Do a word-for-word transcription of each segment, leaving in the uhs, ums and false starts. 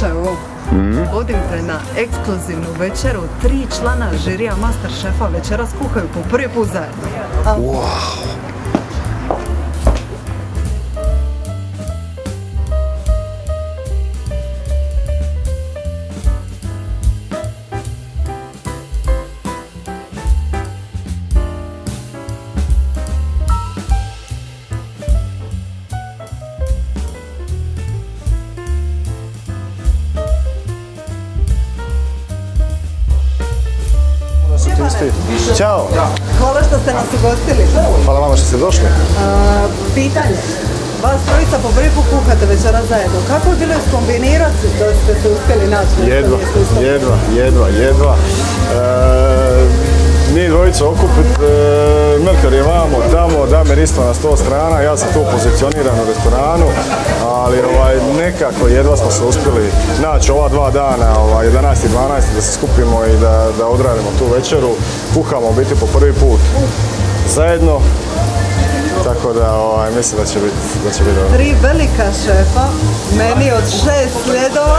slučaju vodite na ekskluzivnu večeru. Tri člana žirija Masterchefa večeras kuhaju po prvi put zajedno. Wow! Ćao! Hvala što ste nas ugostili. Hvala vama što ste došli. Pitanje. Vas trojica po prvi put kuhate večeras zajedno. Kako je bilo iskombinirati da ste se uspjeli naći? Jedva, jedva, jedva, jedva. Mi dvojica okupit, Melchior je vamo, tamo, Damir isto na sto strana, ja sam tu pozicioniran u restoranu, ali ovaj, nekako jedva smo se uspjeli naći ova dva dana, ovaj, jedanaesti i dvanaesti da se skupimo i da, da odradimo tu večeru. Kuhamo u biti po prvi put zajedno, tako da ovaj, mislim da će biti da će biti dobro. Tri velika šefa, meni od šest sljedova.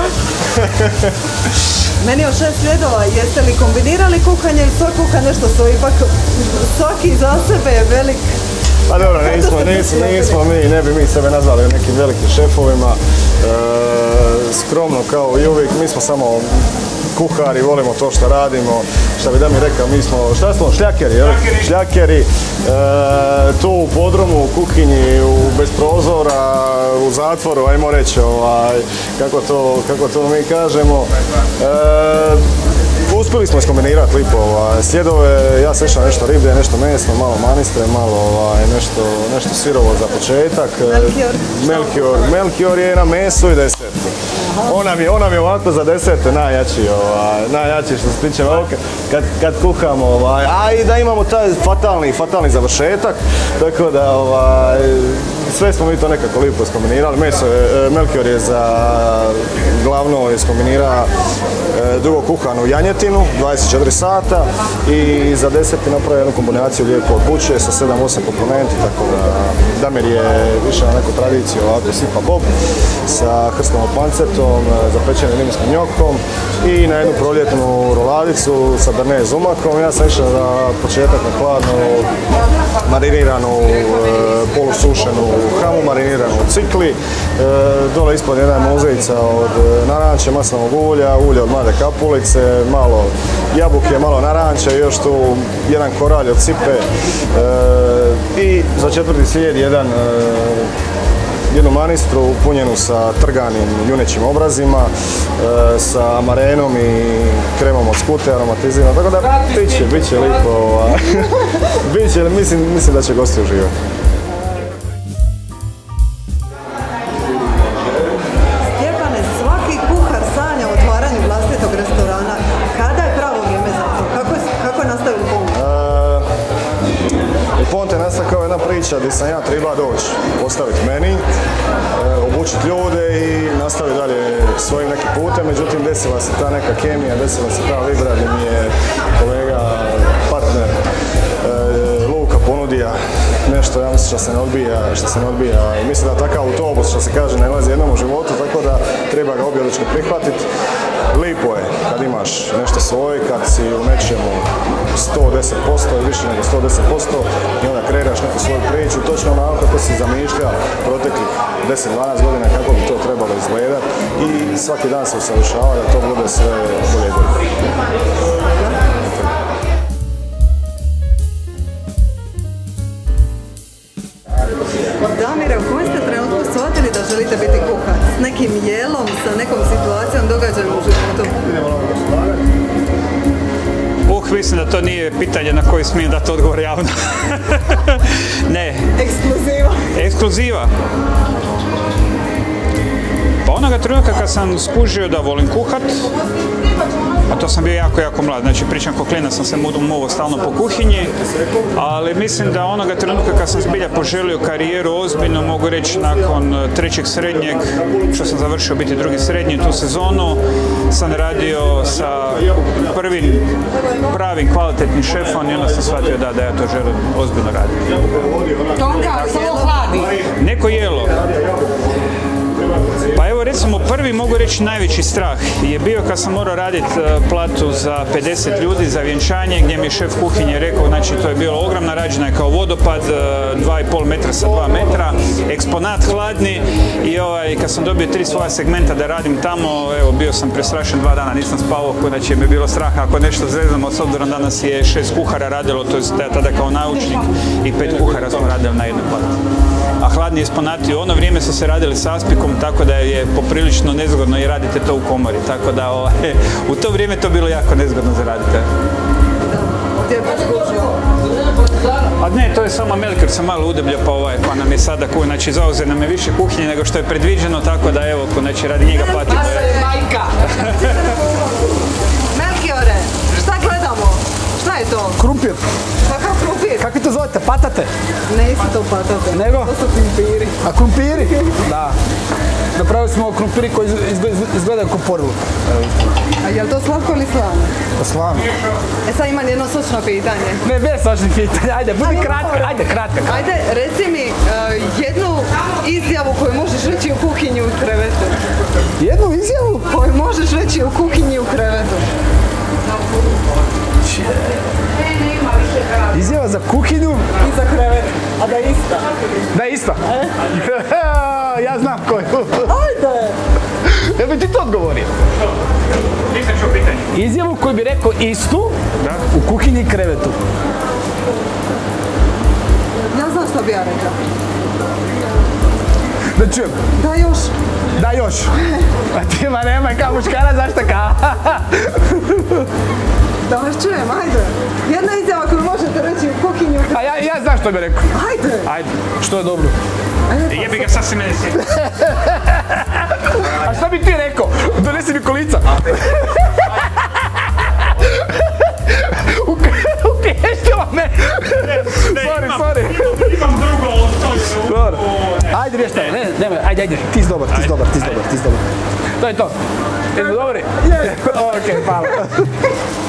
Meni od šest sljedova, jeste li kombinirali kuhanje ili svak kuha nešto svoj, ipak svaki za sebe je velik. Pa dobro, nismo, nismo, nismo mi, ne bi mi sebe nazvali nekim velikim šefovima, e, skromno kao i uvijek, mi smo samo kuhari, volimo to što radimo, šta bi da mi rekao, mi smo, šta smo, šljakeri, jel? Šljakeri, e, tu u podrumu, u kuhinji, u, bez prozora, u zatvoru, ajmo reći, ovaj, kako, to, kako to mi kažemo. E, Uspjeli smo iskombinirati lipo ovaj, sljedove, ja sešam nešto riblje, nešto mesno, malo manistre, malo ovaj, nešto, nešto sirovo za početak. Melchior. Melchior, Melchior je na mesu i desertu. On nam je, on nam je ovako za deserte najjači, ovaj, najjači što se tiče ovog, kad, kad kuhamo, ovaj, a i da imamo taj fatalni, fatalni završetak, tako da ovaj, sve smo mi to nekako lipo iskombinirali. Meso je, Melchior je za glavno iskombinira dugo kuhanu janjetinu, dvadeset četiri sata i za deseti napravio jednu kombinaciju lijepo od buče sa sedam osam komponenti, tako da Damir je više na neku tradiciju ovako sipa bob sa hrstovom pancetom, zapečenim limskim njokom i na jednu proljetnu roladicu sa berne zumakom. Ja sam išao za početak na hladnu mariniranu, polusušenu hamu, mariniranu u cikli, dole ispod jedna muzeica od naranče, maslinovog ulja, ulje od mlade kapulice, malo jabuke, malo naranče, još tu jedan koralj od cipe i za četvrti slijed jedan jednu manistru punjenu sa trganim junećim obrazima, e, sa marenom i kremom od skute, aromatizirano, tako da bit će, bit će lipo, bit će, mislim, mislim da će gosti uživati. Stjepane, svaki kuhar sanja o otvaranju vlastitog restorana. Kada je pravo vrijeme za to? Kako je, kako je nastavio Ponte? U Ponte nastaje kao jedna priča gdje sam ja treba doći, postaviti meni, obučiti ljude i nastaviti dalje svojim nekim putem, međutim desila se ta neka kemija, desila se ta vibra gdje mi je kolega, partner Luka ponudija nešto, ja mislim što se ne odbija, što se ne odbija. Mislim da takav autobus, što se kaže, ne lazi jednom u životu, tako da treba ga objeručki prihvatiti. Lipo je kad imaš nešto svoje, kad si u nečemu sto deset posto ili više nego sto deset posto i onda kreiraš neku svoju priču, točno onako kako si zamišlja proteklih deset dvanaest godina kako bi to trebalo izgledati i svaki dan se usavršava da to bude sve bolje i bolje. Damire, u kojem ste trenutku shvatili da želite biti kuhar? S nekim jelom, sa nekom situacijom, događajem u životu? Uh, mislim da to nije pitanje na koje smijem dati odgovor javno. Ne. Ekskluziva. Ekskluziva. Pa onoga trenutka kad sam skužio da volim kuhat, a to sam bio jako, jako mlad, znači pričam ko klinac sam se muvo stalno po kuhinji, ali mislim da onoga trenutka kad sam zbilja poželio karijeru ozbiljno, mogu reći nakon trećeg srednjeg, što sam završio biti drugi srednji tu sezonu, sam radio sa prvim pravim kvalitetnim šefom i onda sam shvatio da, da ja to želim ozbiljno raditi. Tonka, samo hladi. Neko jelo. Pa evo recimo prvi, mogu reći najveći strah je bio kad sam morao raditi platu za pedeset ljudi za vjenčanje, gdje mi je šef kuhinje rekao, znači to je bilo ogromna, rađena je kao vodopad, dva i pol metra sa dva metra, eksponat hladni i ovaj, kad sam dobio tri svoja segmenta da radim tamo, evo, bio sam prestrašen dva dana, nisam spavao, znači mi je bilo straha ako nešto zvezdamo, s obzirom danas je šest kuhara radilo, to je tada kao naučnik i pet kuhara smo radili na jednoj plati. A hladni eksponati u ono vrijeme su se radili s aspikom, tako da je poprilično nezgodno i radite to u komori, tako da ovaj, u to vrijeme to bilo jako nezgodno za raditi. A ne, to je samo Melker sam malo udebljao, pa ovaj, pa nam je sada, znači zauze nam je više kuhinje nego što je predviđeno, tako da evo, znači radi njega platimo. Melchiore, šta gledamo? Šta je to? Krumpir. Kakav krumpir? Kako to zovete? Patate? Ne su to patate. Nego? To su krumpiri. A krumpiri? Da. Napravili smo krumpiri koji izgledaju kao porlu. A je li to slatko ili slano? Slano. E sad imam jedno sočno pitanje. Ne, bez sočnih pitanja, ajde, budi kratka, ajde, kratka. Ajde, reci mi jednu izjavu koju možeš reći u kuhinji u krevetu. Jednu izjavu? Koju možeš reći u kuhinji u krevetu. Izjava za kuhinju i za krevet, a da je ista. Da je ista? Ja znam koju. Ajde! Jel bi ti to odgovorio? Nisam čuo pitanje. Izjavu koju bi rekao istu u kuhinji i krevetu. Ja znam što bi ja rekla. Da čujem. Da još. Da još. A ti ma nemaj kao muškara, zašto ka? Da vas čujem, ajde. Jedna izjava koju možete reći u kuhinju. A ja, ja znam što bi rekao. Ajde. Ajde, što je dobro. Jebi ga, sad si mene sjetio. A šta bi ti rekao? Donesi mi kolica. Uklješćila me. Sorry, sorry. Imam drugo. Dobro. Ajde, riješ taj. Ne, nemoj, ajde, ajde. Ti si dobar, ti si dobar, ti si dobar, ti si dobar. To je to. Jesmo dobri? Jes. Okej, hvala.